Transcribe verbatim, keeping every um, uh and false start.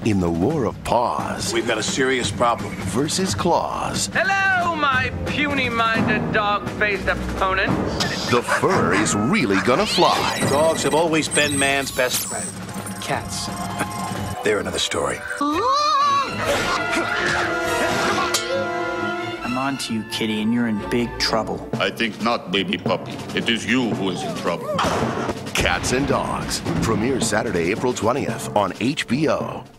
In the war of paws... We've got a serious problem. ...versus claws... Hello, my puny-minded, dog-faced opponent. The fur is really gonna fly. Dogs have always been man's best friend. Cats. They're another story. I'm on to you, kitty, and you're in big trouble. I think not, baby puppy. It is you who is in trouble. Cats and Dogs. Premieres Saturday, April twentieth on H B O.